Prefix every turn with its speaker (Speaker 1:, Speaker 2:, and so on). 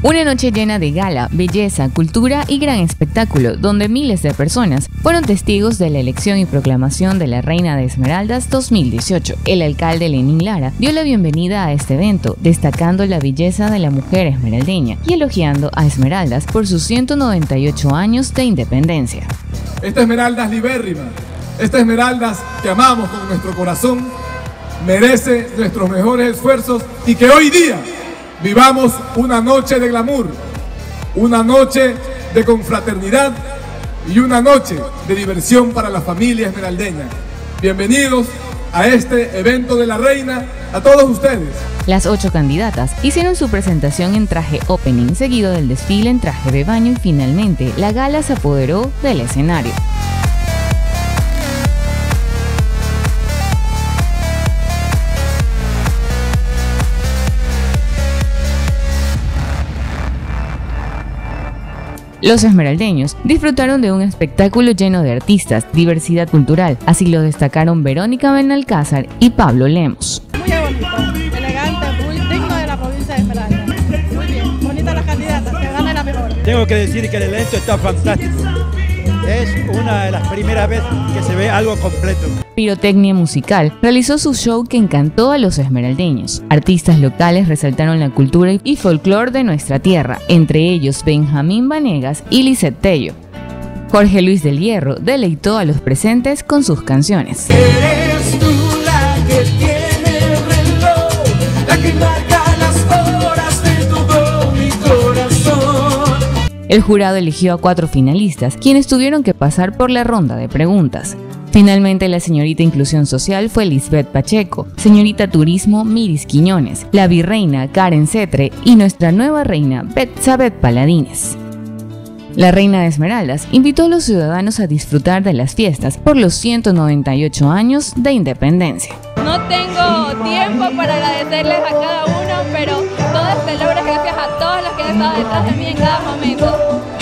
Speaker 1: Una noche llena de gala, belleza, cultura y gran espectáculo, donde miles de personas fueron testigos de la elección y proclamación de la Reina de Esmeraldas 2018. El alcalde Lenín Lara dio la bienvenida a este evento, destacando la belleza de la mujer esmeraldeña y elogiando a Esmeraldas por sus 198 años de independencia.
Speaker 2: Esta Esmeraldas libérrima, esta Esmeraldas que amamos con nuestro corazón, merece nuestros mejores esfuerzos y que hoy día vivamos una noche de glamour, una noche de confraternidad y una noche de diversión para la familia esmeraldeña. Bienvenidos a este evento de la Reina, a todos ustedes.
Speaker 1: Las 8 candidatas hicieron su presentación en traje opening, seguido del desfile en traje de baño y finalmente la gala se apoderó del escenario. Los esmeraldeños disfrutaron de un espectáculo lleno de artistas, diversidad cultural, así lo destacaron Verónica Benalcázar y Pablo Lemos.
Speaker 3: Muy bonito, elegante, muy digno de la provincia de Esmeraldas. Muy bien, bonitas las candidatas, que gane la mejor.
Speaker 4: Tengo que decir que el evento está fantástico. Es una de las primeras veces que se ve algo completo.
Speaker 1: Pirotecnia Musical realizó su show que encantó a los esmeraldeños. Artistas locales resaltaron la cultura y folclore de nuestra tierra, entre ellos Benjamín Vanegas y Lisette Tello. Jorge Luis del Hierro deleitó a los presentes con sus canciones.
Speaker 5: Eres tú la que tiene el reloj, la que marca las horas de todo mi corazón.
Speaker 1: El jurado eligió a 4 finalistas, quienes tuvieron que pasar por la ronda de preguntas. Finalmente, la señorita Inclusión Social fue Lisbeth Pacheco, señorita Turismo Miris Quiñones, la virreina Karen Cetre y nuestra nueva reina Betsabeth Paladines. La Reina de Esmeraldas invitó a los ciudadanos a disfrutar de las fiestas por los 198 años de independencia.
Speaker 6: No tengo tiempo para agradecerles a cada uno, pero todo este logro es gracias a todos los que han estado detrás de mí en cada momento.